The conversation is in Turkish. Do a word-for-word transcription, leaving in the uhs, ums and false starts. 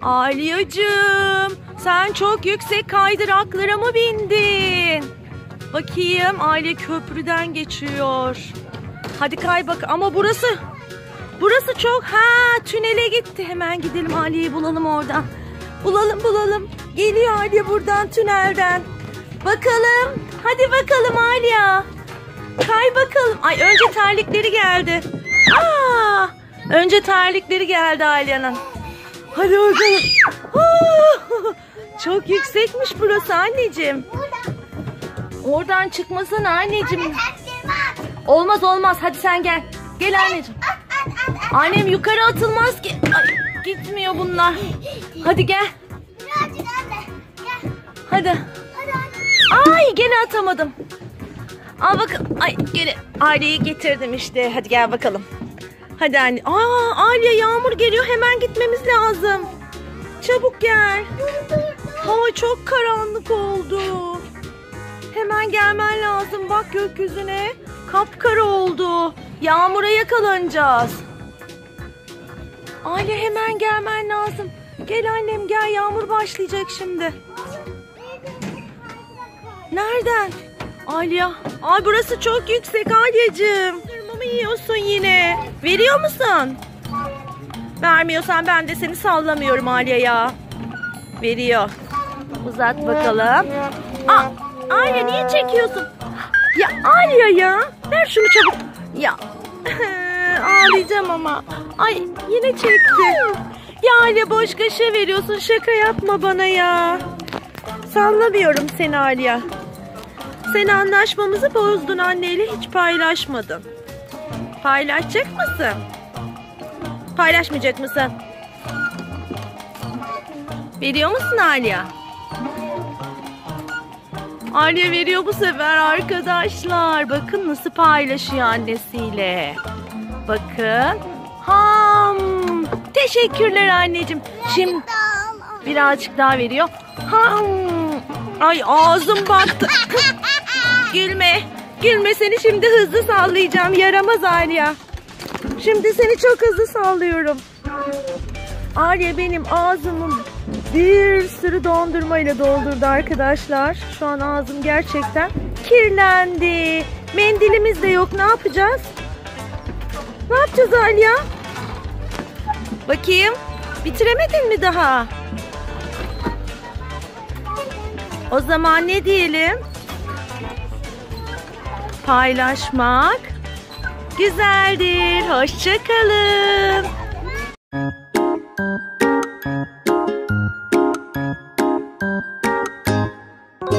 Alyacığım, sen çok yüksek kaydıraklara mı bindin? Bakayım, Alya köprüden geçiyor. Hadi kay bak, ama burası burası çok ha tünele gitti. Hemen gidelim, Alya'yı bulalım oradan. Bulalım bulalım. Geliyor Alya buradan, tünelden. Bakalım. Hadi bakalım Alya. Kay bakalım. Ay, önce terlikleri geldi. Aa! Önce terlikleri geldi Alya'nın. Hadi bakalım. Aa! Çok yüksekmiş burası anneciğim. Oradan çıkmasana anneciğim. Olmaz olmaz. Hadi sen gel. Gel anneciğim. Annem yukarı atılmaz ki. Ay, gitmiyor bunlar. Hadi gel. Hadi. Ay, gene atamadım. Al bakalım. Ay, gene Alya'yı getirdim işte. Hadi gel bakalım. Hadi anne. Aa, Alya, yağmur geliyor. Hemen gitmemiz lazım. Çabuk gel. Hava çok karanlık oldu. Hemen gelmen lazım. Bak gökyüzüne. Kapkara oldu. Yağmura yakalanacağız. Alya, hemen gelmen lazım. Gel annem, gel. Yağmur başlayacak şimdi. Nereden? Alya. Ay, burası çok yüksek Alyacığım. Mı yiyorsun yine? Veriyor musun? Vermiyorsan ben de seni sallamıyorum Alya ya. Veriyor. Uzat bakalım. Aa, Alya, niye çekiyorsun? Ya Alya ya. Ver şunu çabuk. Ya. Ağlayacağım ama. Ay, yine çekti. Ya Alya, boş kaşe veriyorsun. Şaka yapma bana ya. Sallamıyorum seni Alya. Sen anlaşmamızı bozdun, anneyle hiç paylaşmadın. Paylaşacak mısın? Paylaşmayacak mısın? Veriyor musun Alya? Alya veriyor bu sefer arkadaşlar. Bakın nasıl paylaşıyor annesiyle. Bakın. Ham. Teşekkürler anneciğim. Şimdi birazcık daha veriyor. Ham. Ay, ağzım battı. Gülme. Gülme, seni şimdi hızlı sallayacağım. Yaramaz Alya. Şimdi seni çok hızlı sallıyorum. Alya benim ağzımı bir sürü dondurmayla doldurdu arkadaşlar. Şu an ağzım gerçekten kirlendi. Mendilimiz de yok. Ne yapacağız? Ne yapacağız Alya? Bakayım. Bitiremedin mi daha? O zaman ne diyelim? Paylaşmak güzeldir. Hoşça kalın.